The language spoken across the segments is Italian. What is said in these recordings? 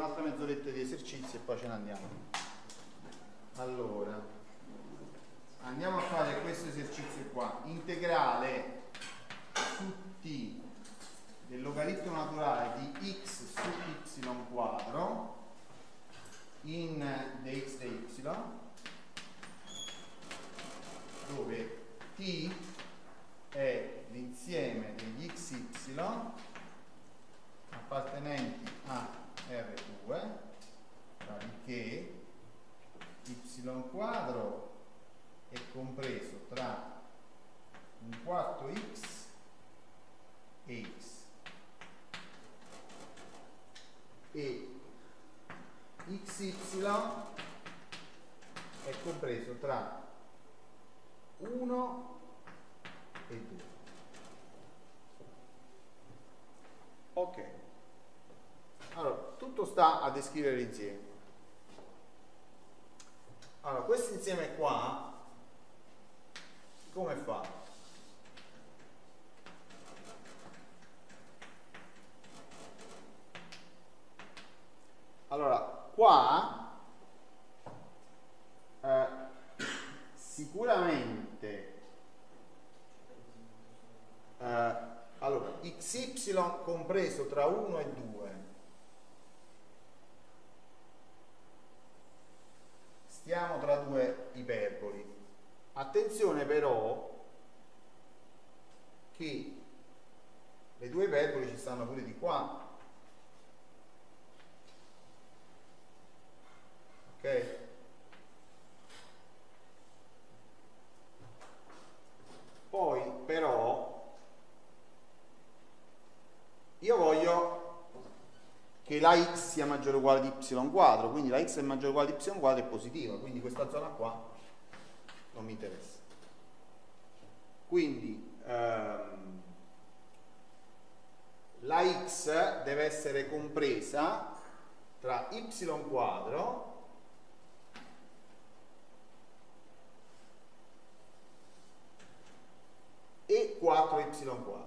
un'altra mezz'oretta di esercizi e poi ce ne andiamo. Allora, andiamo a fare questo esercizio qua. Integrale su t del logaritmo naturale di x su y quadro in dx dy, dove t è l'insieme degli xy appartenenti a R2, che y quadro è compreso tra un quarto x e x, e xy è compreso tra 1 e 2. Ok, allora tutto sta a descrivere l'insieme. Allora, questo insieme qua come fa? Allora, qua sicuramente allora, xy compreso tra 1 e 2, stiamo tra due iperboli. Attenzione però che le due iperboli ci stanno pure di qua, ok? Poi però io voglio che la x sia maggiore o uguale di y quadro, quindi la x è maggiore o uguale di y quadro è positiva, quindi questa zona qua non mi interessa. Quindi la x deve essere compresa tra y quadro e 4y quadro.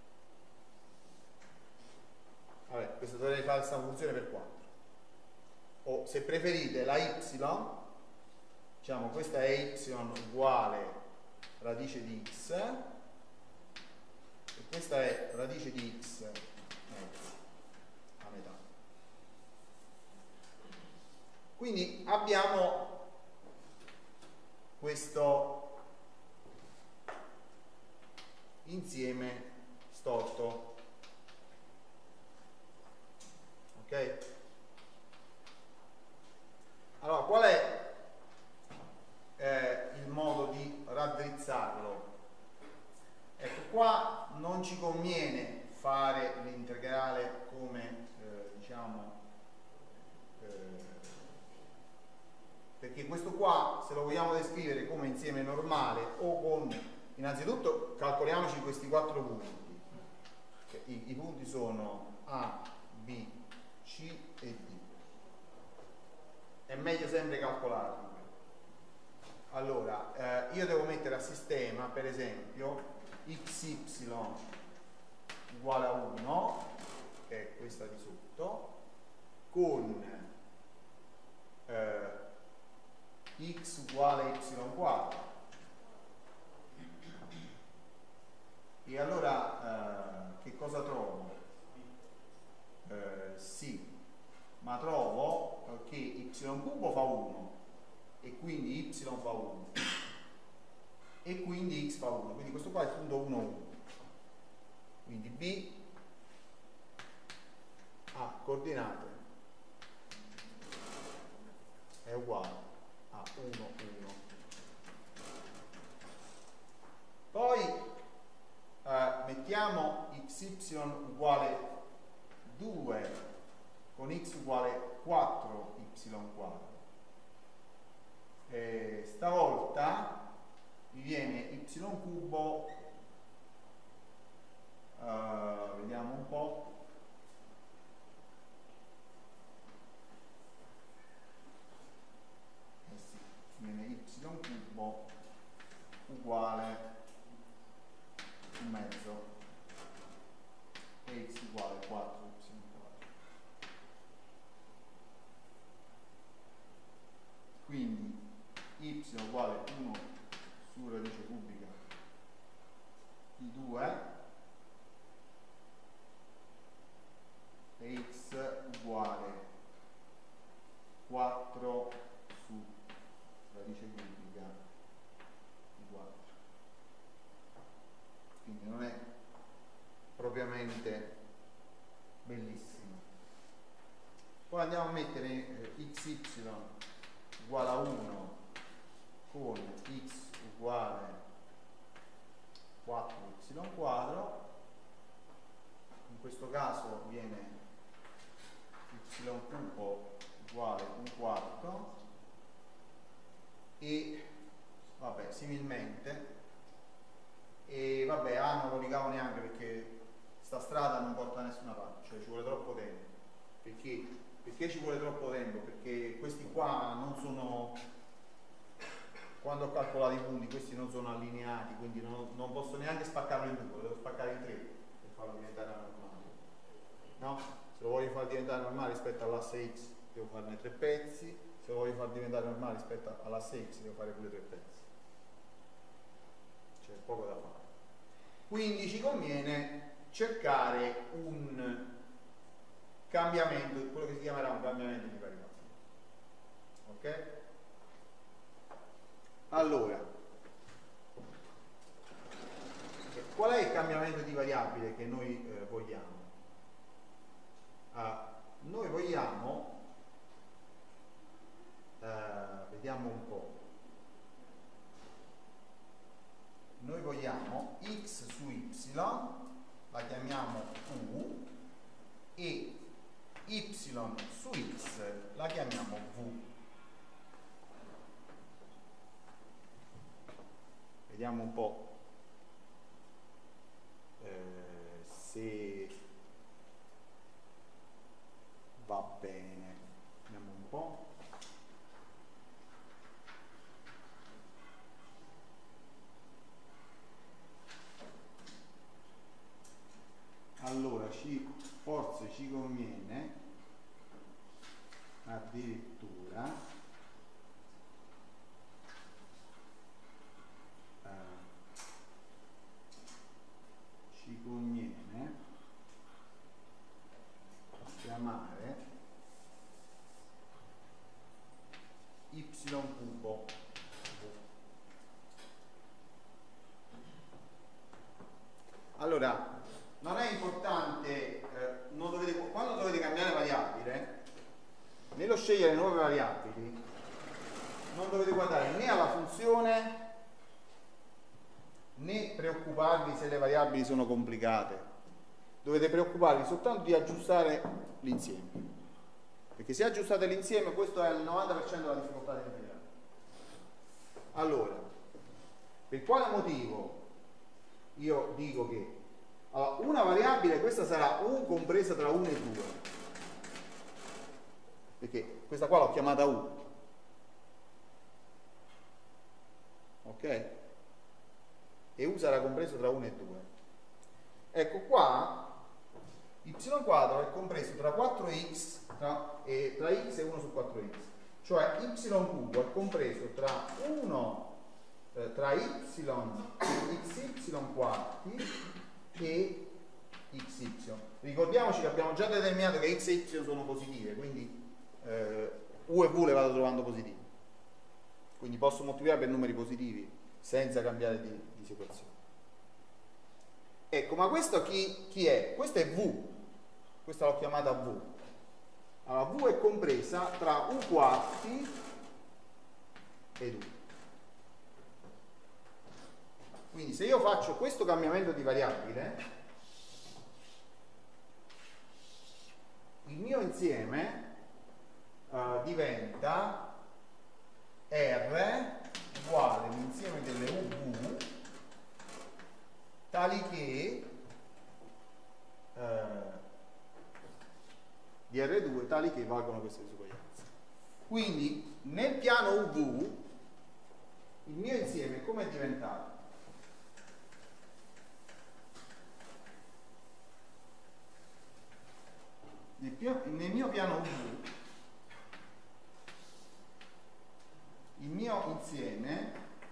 Vabbè, questo dovrei fare questa funzione per 4. O se preferite la y, diciamo questa è y uguale radice di x e questa è radice di x mezzi a metà. Quindi abbiamo questo insieme storto. Ok? Allora, qual è il modo di raddrizzarlo? Ecco, qua non ci conviene fare l'integrale come diciamo, perché questo qua, se lo vogliamo descrivere come insieme normale o con, innanzitutto calcoliamoci questi 4 punti. I punti sono A, B, C e D. È meglio sempre calcolarli. Allora, io devo mettere a sistema, per esempio, xy uguale a 1, che è questa di sotto, con x uguale a y quadro. E allora che cosa trovo? Sì, ma trovo che y cubo fa 1 e quindi y fa 1 e quindi x fa 1, quindi questo qua è il punto 1 1. Quindi B a coordinate è uguale a 1 1. Poi mettiamo xy uguale 2 con x uguale 4y quadro. Stavolta mi viene y cubo, vediamo un po', sì, mi viene y cubo uguale un mezzo e x uguale 4y quadro. uguale 1 su radice cubica di 2 e x uguale 4 su radice cubica di 4. Quindi non è propriamente bellissimo. Poi andiamo a mettere xy uguale a 1 con x uguale 4y quadro. In questo caso viene y cubo uguale 1/4 e vabbè, similmente, e vabbè, A non lo ricavo neanche perché sta strada non porta da nessuna parte, cioè ci vuole troppo tempo. Perché ci vuole troppo tempo? Perché questi qua non sono, quando ho calcolato i punti, questi non sono allineati, quindi non posso neanche spaccarlo in due, lo devo spaccare in tre per farlo diventare normale. No? Se lo voglio far diventare normale rispetto all'asse x devo farne 3 pezzi, se lo voglio far diventare normale rispetto all'asse x devo fare pure 3 pezzi. C'è poco da fare. Quindi ci conviene cercare un cambiamento, quello che si chiamerà un cambiamento di variabile. Ok? Allora, qual è il cambiamento di variabile che noi vogliamo? Noi vogliamo, vediamo un po', noi vogliamo x su y, la chiamiamo u, e y su x la chiamiamo v. Vediamo un po' se va bene. Vediamo un po'. Allora, forse ci conviene addirittura ci conviene chiamare y cubo. Allora, non è importante, quando dovete cambiare variabile, nello scegliere nuove variabili, non dovete guardare né alla funzione né preoccuparvi se le variabili sono complicate. Dovete preoccuparvi soltanto di aggiustare l'insieme, perché se aggiustate l'insieme, questo è il 90% della difficoltà dell'integrale. Allora, per quale motivo io dico che una variabile, questa sarà u compresa tra 1 e 2, perché questa qua l'ho chiamata u, ok? E u sarà compreso tra 1 e 2. Ecco qua y quadro è compreso tra 4x tra x e 1 su 4x, cioè y cubo è compreso tra 1 tra xy quarti e xy. Ricordiamoci che abbiamo già determinato che x e y sono positive, quindi u e v le vado trovando positive, quindi posso moltiplicare per numeri positivi senza cambiare di situazione. Ecco, ma questo chi è? Questa è v, questa l'ho chiamata v. Allora, v è compresa tra u quarti ed u. Quindi se io faccio questo cambiamento di variabile, il mio insieme diventa R uguale l'insieme delle uv tali che di R2 tali che valgono queste disuguaglianze. Quindi nel piano uv il mio insieme come è diventato? Nel mio piano uv il mio mio insieme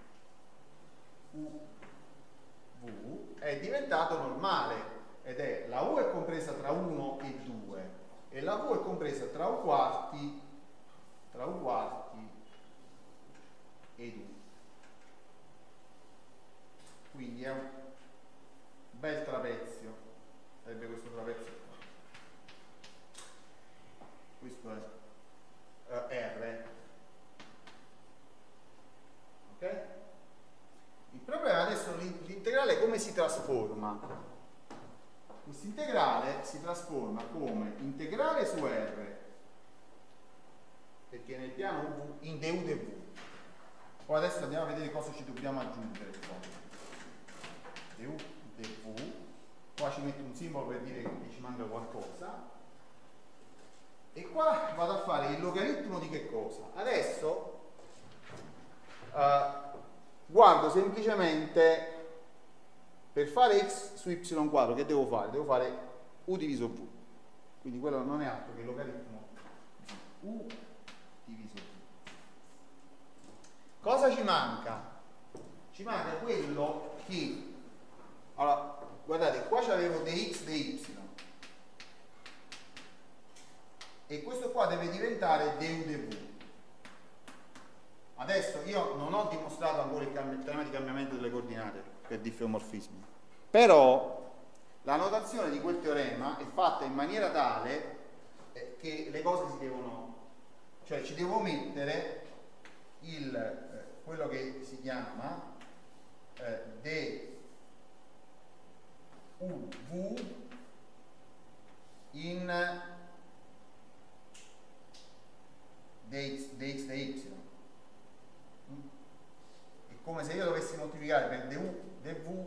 UV è diventato normale, ed è la U è compresa tra 1 e 2 e la V è compresa tra U quarti ed U. Quindi è un bel trapezio, sarebbe questo trapezio qua. Questo è R. Ok? Il problema adesso l'integrale come si trasforma? Questo integrale si trasforma come integrale su R, perché nel piano UV in du dv. Poi adesso andiamo a vedere cosa ci dobbiamo aggiungere qua. Du dv, qua ci metto un simbolo per dire che ci manca qualcosa, e qua vado a fare il logaritmo di che cosa? Adesso guardo semplicemente, per fare x su y quadro che devo fare? Devo fare u diviso v, quindi quello non è altro che il logaritmo di u diviso v. Cosa ci manca? Ci manca quello che, allora guardate, qua c'avevo dx dy e questo qua deve diventare du dv. Adesso io non ho dimostrato ancora il teorema di cambiamento delle coordinate per diffeomorfismi, però la notazione di quel teorema è fatta in maniera tale che le cose si devono, cioè ci devo mettere quello che si chiama duv in dx dy. È come se io dovessi moltiplicare per du dv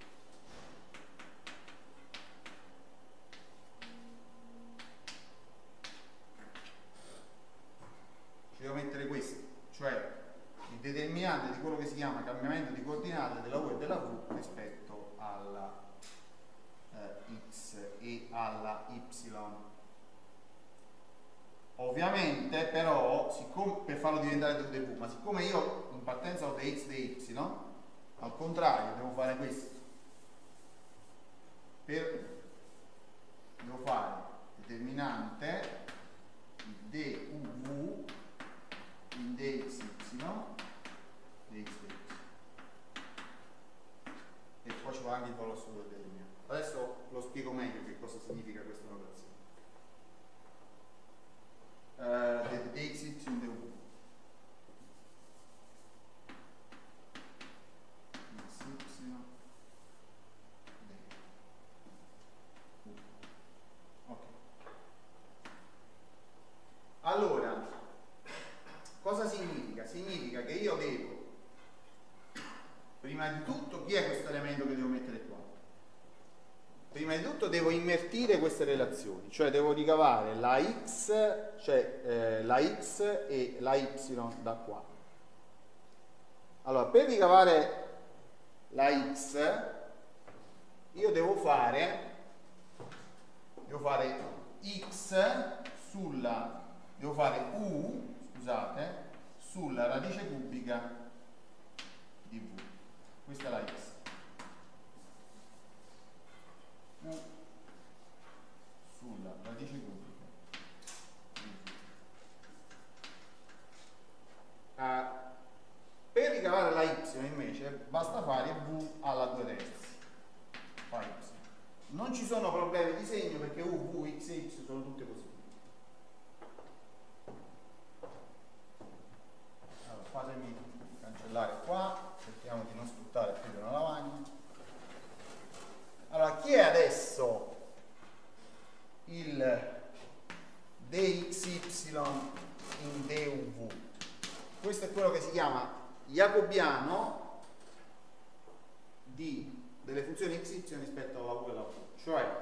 ci devo mettere questo, cioè il determinante di quello che si chiama cambiamento di coordinate della u e della v rispetto alla x e alla y. Ovviamente però, siccome, per farlo diventare du dv, ma siccome io in partenza ho dx dy, al contrario devo fare questo, devo fare determinante duv in dx y, e poi ci va anche il valore assoluto del determinante. Adesso lo spiego meglio che cosa significa questa notazione. Dx y du ok. Allora, cosa significa? Significa che io devo, prima di tutto, chi è questo elemento che devo mettere qua? Prima di tutto devo invertire queste relazioni, cioè devo ricavare la x, cioè la x e la y da qua. Allora, per ricavare la x io devo fare x sulla, devo fare u, scusate, sulla radice cubica di v. Questa è la x. U sulla radice cubica di v. Per ricavare la y invece basta fare v alla 2/3. Fa y. Non ci sono problemi di segno perché u, v, x e y sono tutte così. Allora, fatemi cancellare qua, cerchiamo di non sfruttare più una lavagna. Allora, chi è adesso il dxy in duv? Questo è quello che si chiama jacobiano delle funzioni xy rispetto alla u e alla v. Cioè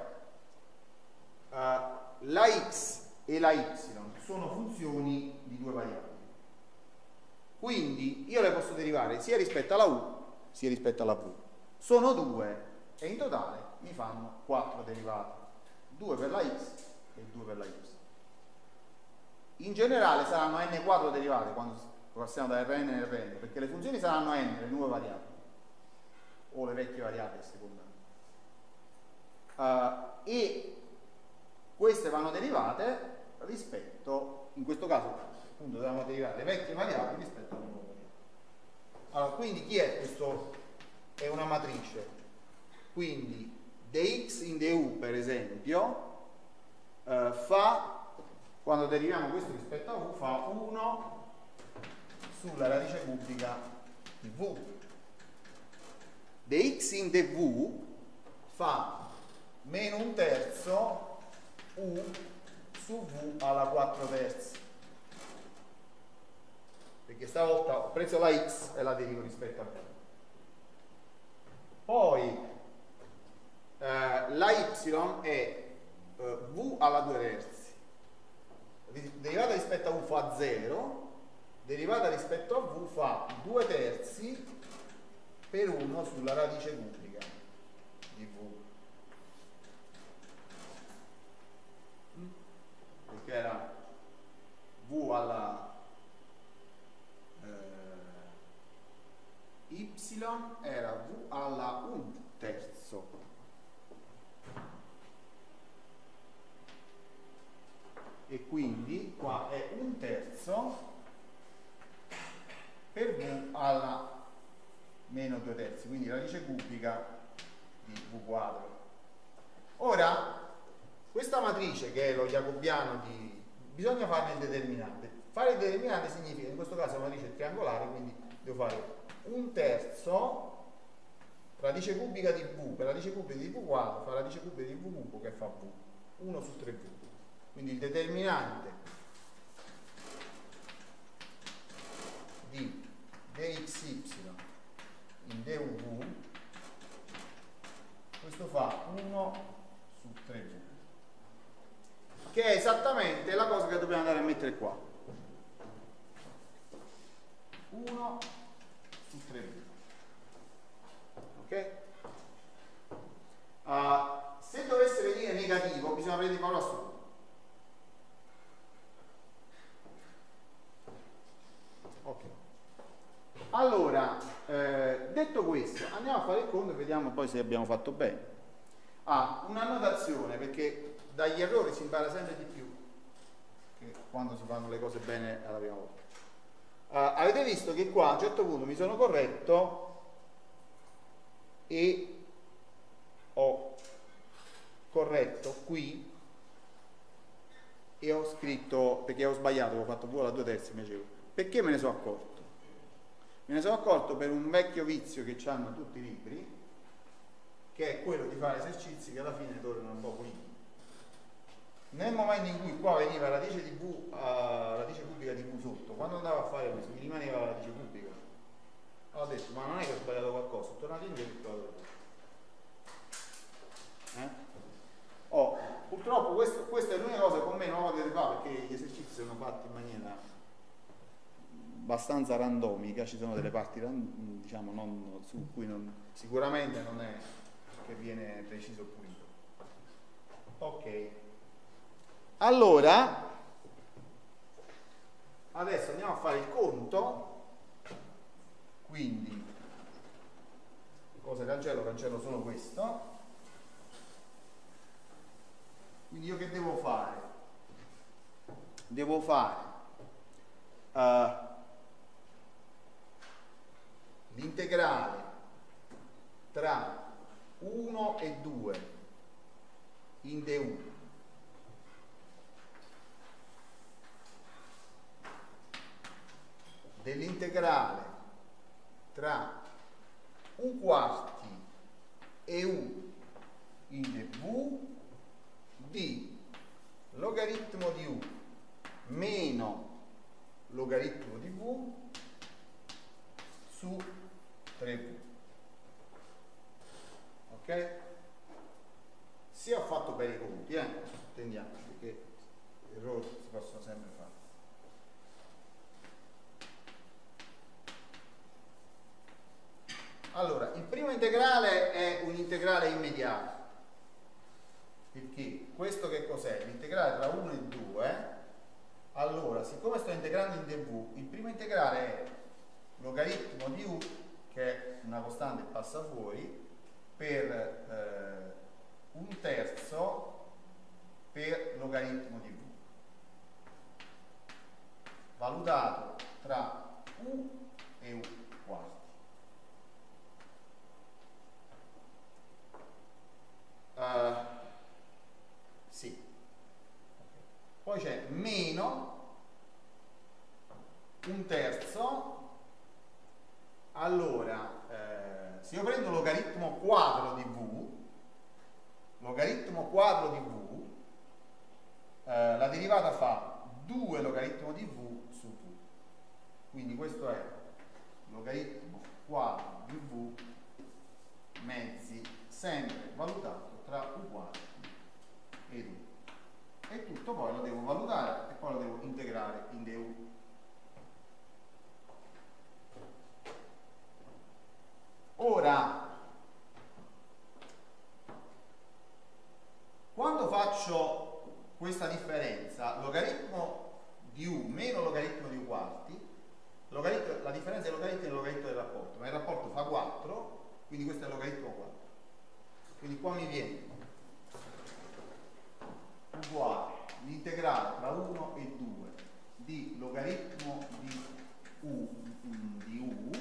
la x e la y sono funzioni di due variabili. Quindi io le posso derivare sia rispetto alla u sia rispetto alla v. Sono due. E in totale mi fanno 4 derivate, 2 per la x e 2 per la y. In generale saranno n4 derivate quando passiamo da Rn a Rn, perché le funzioni saranno n, le nuove variabili, o le vecchie variabili a seconda. E queste vanno derivate rispetto, in questo caso appunto dobbiamo derivare le vecchie variabili rispetto alle nuove variabili. Allora, quindi chi è questo? È una matrice, quindi dx in du per esempio fa, quando deriviamo questo rispetto a v, fa 1 sulla radice cubica di v. dx in dv fa meno 1/3 u su v alla 4/3, perché stavolta ho preso la x e la derivo rispetto a v. Poi la y è v alla 2/3, derivata rispetto a v fa 0, derivata rispetto a v fa 2/3 per 1 sulla radice cubica di v, perché era v alla y era v alla 1/3, e quindi qua è 1/3 per v alla meno 2/3, quindi radice cubica di v quadro. Ora, questa matrice che è lo jacobiano di... bisogna farne il determinante. Fare il determinante significa, in questo caso la matrice è triangolare, quindi devo fare 1/3 radice cubica di v per radice cubica di v quadro fa radice cubica di v cubo, che fa v, 1 su 3v. Quindi il determinante di dxy in duv, questo fa 1 su 3v, che è esattamente la cosa che dobbiamo andare a mettere qua, 1 su 3v. Ok? Se dovesse venire negativo bisogna prendere il valore assoluto. Ok. Allora, detto questo, andiamo a fare il conto e vediamo poi se abbiamo fatto bene. Una notazione, perché dagli errori si impara sempre di più che quando si fanno le cose bene alla prima volta. Avete visto che qua a un certo punto mi sono corretto e ho corretto qui e ho scritto, perché ho sbagliato, ho fatto v alla 2/3 invece. Perché me ne sono accorto? Me ne sono accorto per un vecchio vizio che hanno tutti i libri, che è quello di fare esercizi che alla fine tornano un po' qui. Nel momento in cui qua veniva radice di v, radice cubica di v sotto, quando andavo a fare questo mi rimaneva la radice cubica. Ho detto, ma non è che ho sbagliato qualcosa, sono tornato indietro e ho trovato. Purtroppo questa è l'unica cosa che con me non lo potete fare, perché gli esercizi sono fatti in maniera abbastanza randomica, ci sono delle parti diciamo non, su cui sicuramente non è che viene preciso o pulito. Ok, allora adesso andiamo a fare il conto. Quindi cosa cancello? Cancello solo questo. Quindi io che devo fare? Devo fare l'integrale tra 1 e 2 in du dell'integrale tra u quarti e u in dv di logaritmo di u meno logaritmo di v su 3v. Ok? Se ho fatto bene i conti, attendiamo, perché errori si possono sempre fare. Allora, il primo integrale è un integrale immediato, perché questo che cos'è? L'integrale tra 1 e 2 Allora, siccome sto integrando in dv, il primo integrale è logaritmo di u, che è una costante che passa fuori, per 1/3 per logaritmo di v, valutato tra u e u quarti. Sì. Poi c'è meno 1/3. Allora, se io prendo logaritmo quadro di v, la derivata fa 2 logaritmo di v su v. Quindi questo è logaritmo quadro di v mezzi, sempre valutato tra u quarti ed u. E tutto poi lo devo valutare e poi lo devo integrare in du. Ora, quando faccio questa differenza, logaritmo di u meno logaritmo di u quarti, la differenza è logaritmo e logaritmo del rapporto, ma il rapporto fa 4, quindi questo è logaritmo 4. Quindi qua mi viene uguale l'integrale tra 1 e 2 di logaritmo di u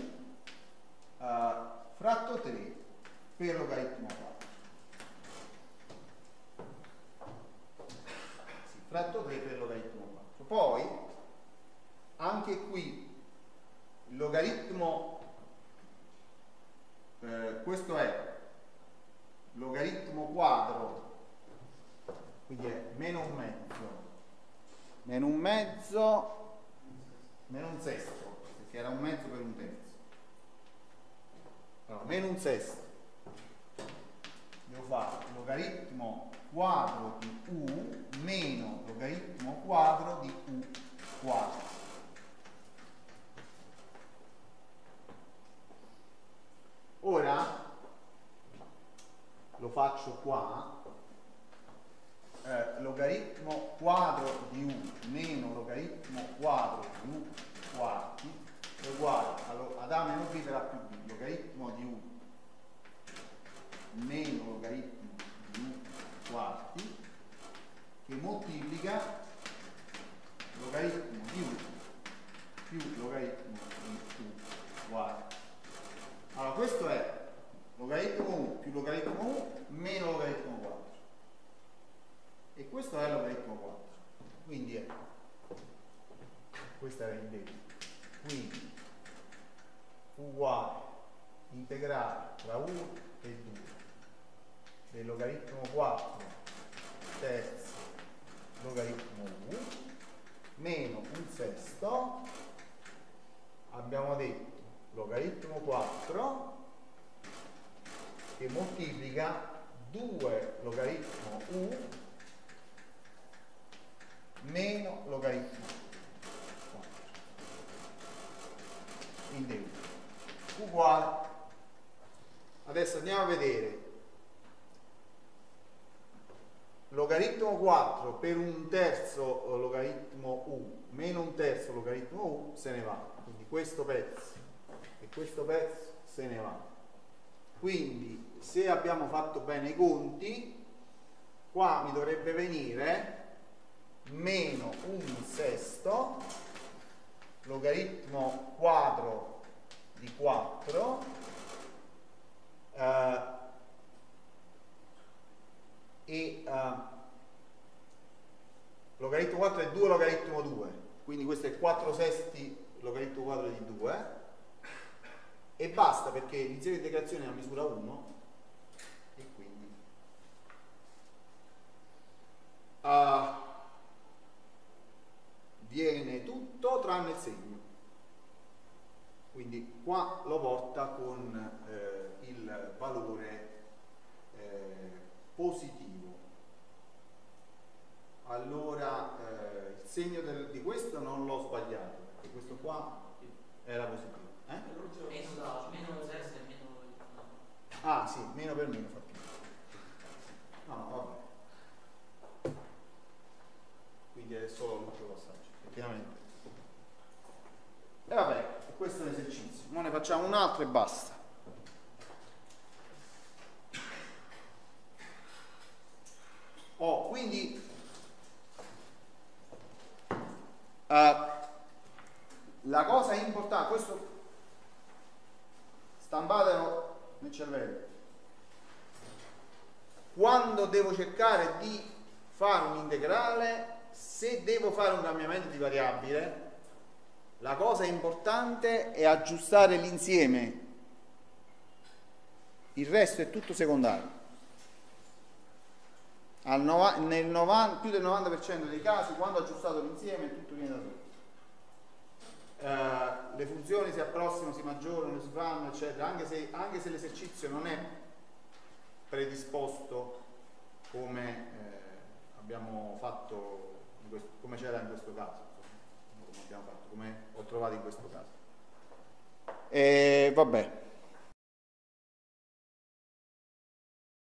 fratto 3 per logaritmo 4. Sì, fratto 3 per logaritmo 4. Poi anche qui il logaritmo, questo è logaritmo quadro, quindi è meno un sesto, perché era un mezzo per 1/3. Allora, meno un sesto, devo fare logaritmo quadro di u meno logaritmo quadro di u quadro. Ora lo faccio qua, logaritmo quadro di u meno logaritmo quadro di u quarti è uguale ad a meno b per a più b, logaritmo di u meno logaritmo di u quarti, che moltiplica logaritmo di u più logaritmo di u quarti. Allora questo è logaritmo u più logaritmo u meno logaritmo 4, e questo è logaritmo 4, quindi è, questo era il debito, quindi uguale integrale tra 1 e 2 del logaritmo 4 terzi logaritmo u meno un sesto, abbiamo detto logaritmo 4 che moltiplica 2 logaritmo u meno logaritmo 4 in du uguale. Adesso andiamo a vedere logaritmo 4 per 1/3 logaritmo u meno 1/3 logaritmo u se ne va, quindi questo pezzo e questo pezzo se ne va. Quindi se abbiamo fatto bene i conti, qua mi dovrebbe venire meno un sesto logaritmo quadro di 4 logaritmo 4 è 2 logaritmo 2, quindi questo è 4 sesti logaritmo quadro di 2, e basta, perché l'insieme di integrazione è a misura 1 e quindi viene tutto tranne il segno, quindi qua lo porta con il valore positivo. Allora il segno di questo non l'ho sbagliato, perché questo qua era positivo. Meno un sesto e meno. Ah sì, meno per meno fa più. No, vabbè. Quindi è solo l'ultimo passaggio. effettivamente. E vabbè, questo è un esercizio. Ora ne facciamo un altro e basta. Quindi la cosa importante, questo stampatelo nel cervello. Quando devo cercare di fare un integrale, se devo fare un cambiamento di variabile, la cosa importante è aggiustare l'insieme, il resto è tutto secondario. Più del 90% dei casi, quando ho aggiustato l'insieme, tutto viene da solo. Le funzioni si approssimano, si maggiorano, si fanno, eccetera, anche se l'esercizio non è predisposto come abbiamo fatto, come c'era in questo caso, come ho trovato in questo caso. Vabbè.